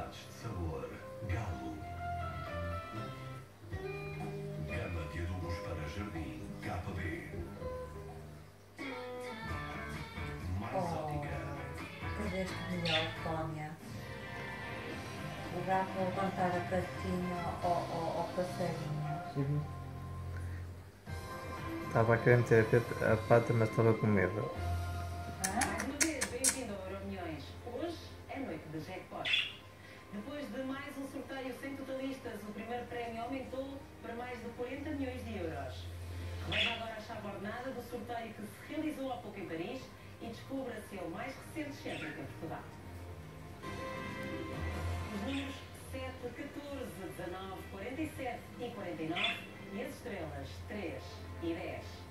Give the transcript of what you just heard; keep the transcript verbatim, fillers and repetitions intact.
variedades de sabor. Galo. Gama de adubos para jardim. K B. Mais Oh, ótica. perdeste melhor, Tónia. O gato a levantar a patinha ao, ao, ao passarinho. Uhum. Estava a querer meter a pata- a pata, mas estava com medo. Mais uma vez, bem-vindo ao Euromilhões. Hoje é noite de jackpot. Depois de mais um sorteio sem totalistas, o primeiro prémio aumentou para mais de quarenta milhões de euros. Releva agora a chave ordenada do sorteio que se realizou há pouco em Paris e descubra se é o mais recente excêntrico em Portugal. Os números sete, catorze, dezanove, quarenta e sete e quarenta e nove e as estrelas três e dez.